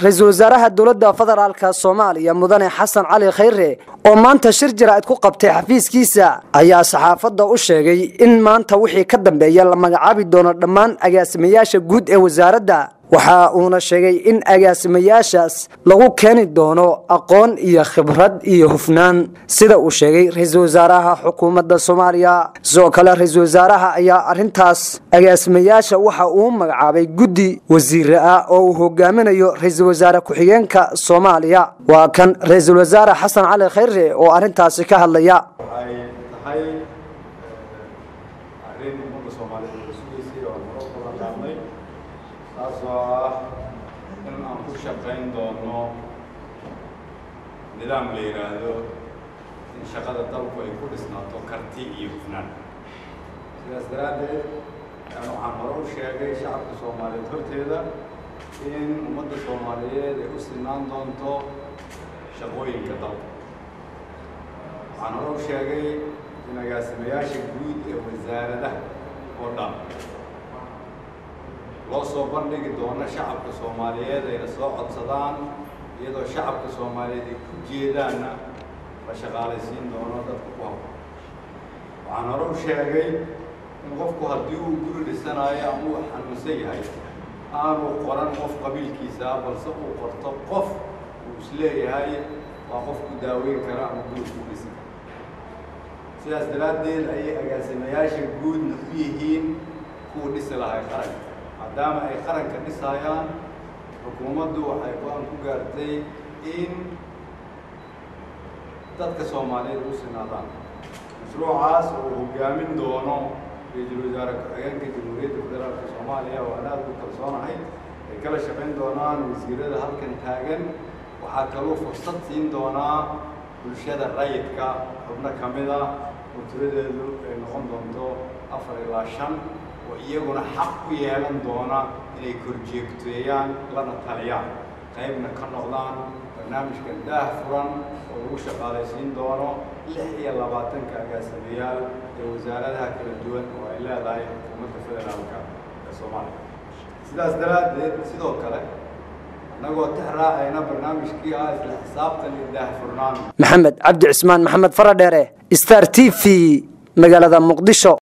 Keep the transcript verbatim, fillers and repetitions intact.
رئيسل وزراء دولة فدرالka Soomaaliya mudane Xasan Cali Khayre oo maanta shir jiraa'id ku qabtay xafiiskiisa ayaa saxaafadda u sheegay in maanta wixii ka dambeeya la magacaabi doono dhammaan agaasimayaasha guud ee wasaaradda waxa uuna sheegay in agaasimayaashaas lagu keeni doono aqoon iyo khibrad iyo hufnaan sida uu sheegay ra'iisul wasaaraha xukuumadda Soomaaliya soo kale ra'iisul wasaaraha ayaa arintaas agaasimayaasha waxa uu magacaabay guddi wasiir ah oo uu hogaaminayo ra'iisul wasaare ku-xigeenka Soomaaliya waa kan ra'iisul wasaare Xasan Cali Khayre oo arintaas ka hadlaya in aan ku shaqayn doono nidaam la yiraahdo in shaqada dalku ay ku dhisnaato karti iyo hufnaan sidaas daraadeed waxaan hore u sheegay shacabka Soomaaliyeed horteeda in ummadda Soomaaliyeed ay u sinaan doonto shaqooyinka dalka waxaan hore u sheegay in agaasimayaasha guud ee wasaaradaha oo dhan loo soo bandhigi doono shacabka Soomaaliyeed ay soo codsadaan iyadoo shacabka Soomaaliyeed ay ku jeedaana la shaqaalaysiin doono dadka ku habboon waxaan hore u sheegay in qofku haddii uu guri dhisanayo ama uu xanuunsan yahay aanu qoran qof qabiilkiisa balse uu qorto qof uu isleeyahay waa qof ku daaweyn kara ama guri ku dhisi kara sidaas daraadeed ayay agaasimayaasha guudna u yihiin kuwa dhisi lahay qaranka maadaama ay qaranka dhisayaan xukuumaddu waxay go'aan ku gaartay in dadka Soomaaliyeed u sinaadaan mashruucaas oo hogaamin doono ra'iisul wasaare ku-xigeenka Jamhuuriyadda Federaalka Soomaaliya oo aan aad u kalsoonahay ay kala shaqayn doonaan wasiirada halkan taagan waxaa kaloo fursad siin doonaa bulshada rayidka xubno ka mid ah oo tiradeedu ay noqon doonto afar ilaa shan oo iyaguna xaq ku yeelan doona inay korjeegteeyaan lana taliyaan qaybna ka noqdaan barnaamijkan daah furan oo lagu shaqaalaysiin doono lix iyo labaatanka agaasimayaal ee wasaaradaha kala duwan oo ay leedahay xukuumadda federaalka ee Soomaaliya sidaas daraadeed sidoo kale anagoo tixraacayna barnaamijkii ah isla xisaabtan iyo daah furnaan Maxamed Cabdi Cismaan Maxamed Faradheere Star T V magaalada Muqdisho.